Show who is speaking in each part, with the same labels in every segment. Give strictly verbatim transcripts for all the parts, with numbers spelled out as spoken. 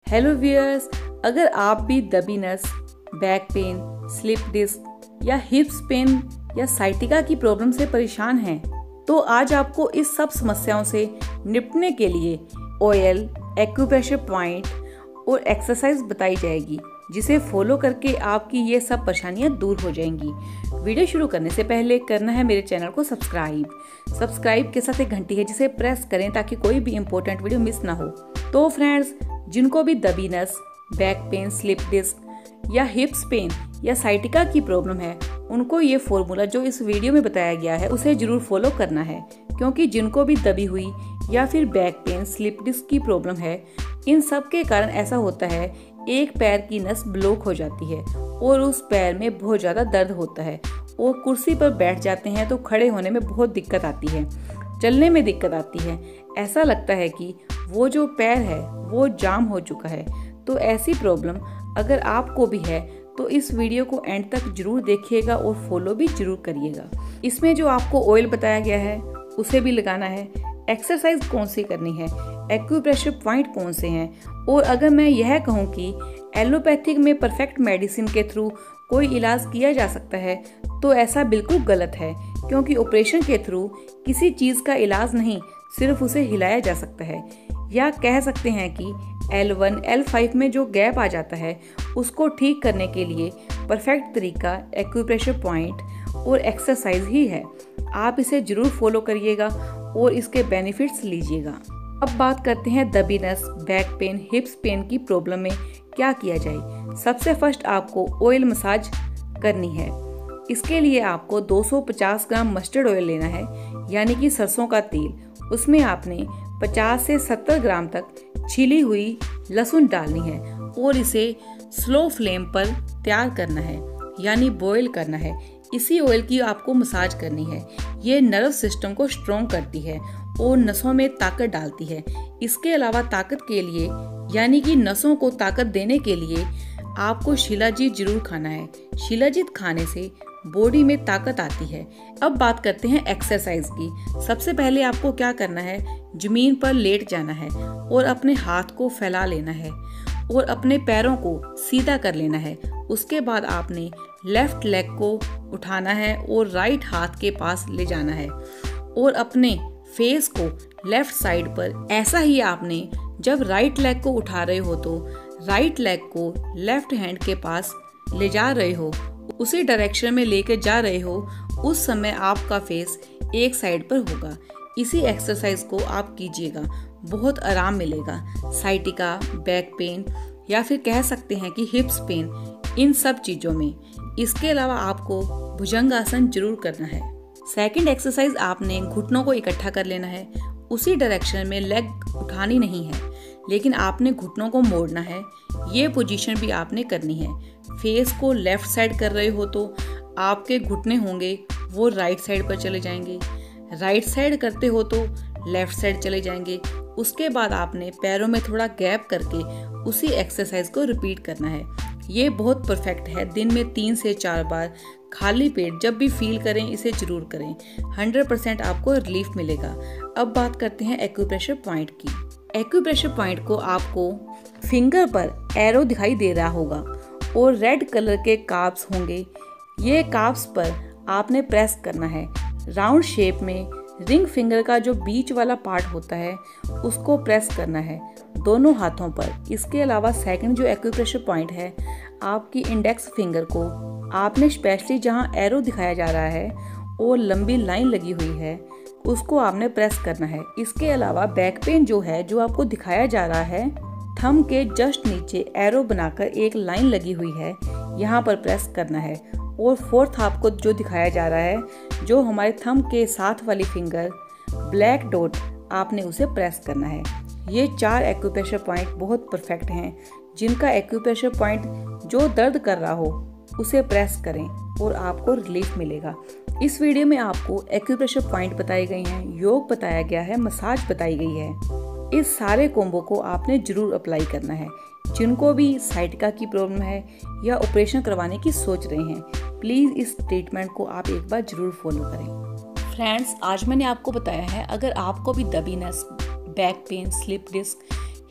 Speaker 1: Hello viewers, अगर आप भी दबी नस, बैक पेन, स्लिप डिस्क या हिप्स पेन या साइटिका की प्रॉब्लम से परेशान हैं, तो आज आपको इस सब समस्याओं से निपटने के लिए ऑयल, एक्यूप्रेशर पॉइंट और एक्सरसाइज बताई जाएगी, जिसे फॉलो करके आपकी ये सब परेशानियां दूर हो जाएंगी। वीडियो शुरू करने से पहले करना है मेरे चैनल को सब्सक्राइब। सब्सक्राइब के साथ एक घंटी है जिसे प्रेस करें ताकि कोई भी इम्पोर्टेंट वीडियो मिस ना हो। तो फ्रेंड्स, जिनको भी दबी नस, बैक पेन, स्लिप डिस्क या हिप्स पेन या साइटिका की प्रॉब्लम है, उनको ये फॉर्मूला जो इस वीडियो में बताया गया है उसे जरूर फॉलो करना है, क्योंकि जिनको भी दबी हुई या फिर बैक पेन, स्लिप डिस्क की प्रॉब्लम है, इन सब के कारण ऐसा होता है, एक पैर की नस ब्लॉक हो जाती है और उस पैर में बहुत ज़्यादा दर्द होता है और कुर्सी पर बैठ जाते हैं तो खड़े होने में बहुत दिक्कत आती है, चलने में दिक्कत आती है। ऐसा लगता है कि वो जो पैर है वो जाम हो चुका है। तो ऐसी प्रॉब्लम अगर आपको भी है तो इस वीडियो को एंड तक जरूर देखिएगा और फॉलो भी जरूर करिएगा। इसमें जो आपको ऑयल बताया गया है उसे भी लगाना है, एक्सरसाइज कौन सी करनी है, एक्यूप्रेशर पॉइंट कौन से हैं, और अगर मैं यह कहूँ कि एलोपैथिक में परफेक्ट मेडिसिन के थ्रू कोई इलाज किया जा सकता है तो ऐसा बिल्कुल गलत है, क्योंकि ऑपरेशन के थ्रू किसी चीज़ का इलाज नहीं, सिर्फ उसे हिलाया जा सकता है। या कह सकते हैं कि एल वन, एल फाइव में जो गैप आ जाता है उसको ठीक करने के लिए परफेक्ट तरीका एक्यूप्रेशर पॉइंट और एक्सरसाइज ही है। आप इसे जरूर फॉलो करिएगा और इसके बेनिफिट्स लीजिएगा। अब बात करते हैं दबी नस, बैक पेन, हिप्स पेन की प्रॉब्लम में क्या किया जाए। सबसे फर्स्ट आपको ऑयल मसाज करनी है। इसके लिए आपको दो सौ पचास ग्राम मस्टर्ड ऑयल लेना है, यानी कि सरसों का तेल। उसमें आपने पचास से सत्तर ग्राम तक छिली हुई लहसुन डालनी है और इसे स्लो फ्लेम पर तैयार करना है, यानी बॉईल करना है। इसी ऑयल की आपको मसाज करनी है। ये नर्व सिस्टम को स्ट्रॉन्ग करती है और नसों में ताकत डालती है। इसके अलावा ताकत के लिए, यानी कि नसों को ताकत देने के लिए आपको शिलाजीत जरूर खाना है। शिलाजीत खाने से बॉडी में ताकत आती है। अब बात करते हैं एक्सरसाइज की। सबसे पहले आपको क्या करना है, जमीन पर लेट जाना है और अपने हाथ को फैला लेना है और अपने पैरों को सीधा कर लेना है। उसके बाद आपने लेफ्ट लेग को उठाना है और राइट हाथ के पास ले जाना है और अपने फेस को लेफ्ट साइड पर, ऐसा ही आपने जब राइट लेग को उठा रहे हो तो राइट लेग को लेफ्ट हैंड के पास ले जा रहे हो, उसी डायरेक्शन में लेकर जा रहे हो, उस समय आपका फेस एक साइड पर होगा। इसी एक्सरसाइज को आप कीजिएगा, बहुत आराम मिलेगा। साइटिका, बैक पेन या फिर कह सकते हैं कि हिप्स पेन, इन सब चीजों में। इसके अलावा आपको भुजंगासन जरूर करना है। सेकंड एक्सरसाइज, आपने घुटनों को इकट्ठा कर लेना है। उसी डायरेक्शन में लेग उठानी नहीं है, लेकिन आपने घुटनों को मोड़ना है। ये पोजीशन भी आपने करनी है। फेस को लेफ्ट साइड कर रहे हो तो आपके घुटने होंगे वो राइट साइड पर चले जाएंगे, राइट साइड करते हो तो लेफ्ट साइड चले जाएंगे। उसके बाद आपने पैरों में थोड़ा गैप करके उसी एक्सरसाइज को रिपीट करना है। ये बहुत परफेक्ट है। दिन में तीन से चार बार खाली पेट जब भी फील करें इसे जरूर करें। हंड्रेड परसेंट आपको रिलीफ मिलेगा। अब बात करते हैं एक्यूप्रेशर पॉइंट की। एक्यूप्रेशर पॉइंट को आपको फिंगर पर एरो दिखाई दे रहा होगा और रेड कलर के कार्ब्स होंगे। ये कार्ब्स पर आपने प्रेस करना है। राउंड शेप में रिंग फिंगर का जो बीच वाला पार्ट होता है उसको प्रेस करना है दोनों हाथों पर। इसके अलावा सेकंड जो एक्यूप्रेशर पॉइंट है, आपकी इंडेक्स फिंगर को आपने स्पेशली जहां एरो दिखाया जा रहा है और लंबी लाइन लगी हुई है उसको आपने प्रेस करना है। इसके अलावा बैक पेन जो है, जो आपको दिखाया जा रहा है, थंब के जस्ट नीचे एरो बनाकर एक लाइन लगी हुई है, यहाँ पर प्रेस करना है। और फोर्थ आपको जो दिखाया जा रहा है, जो हमारे थंब के साथ वाली फिंगर ब्लैक डॉट, आपने उसे प्रेस करना है। ये चार एक्यूप्रेशर पॉइंट बहुत परफेक्ट हैं, जिनका एक्यूप्रेशर पॉइंट जो दर्द कर रहा हो उसे प्रेस करें और आपको रिलीफ मिलेगा। इस वीडियो में आपको एक्यूप्रेशर पॉइंट बताए गए हैं, योग बताया गया है, मसाज बताई गई है। इस सारे कॉम्बो को आपने जरूर अप्लाई करना है। जिनको भी साइटिका की प्रॉब्लम है या ऑपरेशन करवाने की सोच रहे हैं, प्लीज इस ट्रीटमेंट को आप एक बार जरूर फॉलो करें। फ्रेंड्स, आज मैंने आपको बताया है, अगर आपको भी दबी नस, back pain, slip disc,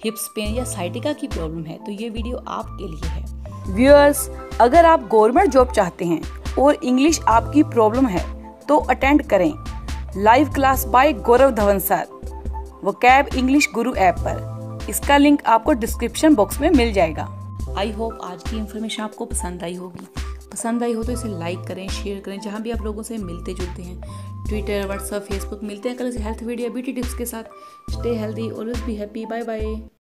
Speaker 1: hips pain या साइटिका की प्रॉब्लम है तो ये वीडियो आपके लिए है। व्यूअर्स, अगर आप गवर्नमेंट जॉब चाहते हैं और इंग्लिश आपकी प्रॉब्लम है तो अटेंड करें live class by Gaurav Dhawan sir Vocab English Guru app पर। इसका लिंक आपको डिस्क्रिप्शन बॉक्स में मिल जाएगा। आई होप आज की इन्फॉर्मेशन आपको पसंद आई होगी। पसंद आई हो तो इसे लाइक करें, शेयर करें। जहाँ भी आप लोगों से मिलते जुलते हैं, ट्विटर, व्हाट्सएप, फेसबुक, मिलते हैं कल हेल्थ वीडियो ब्यूटी टिप्स के साथ। Stay healthy, always be happy. Bye bye.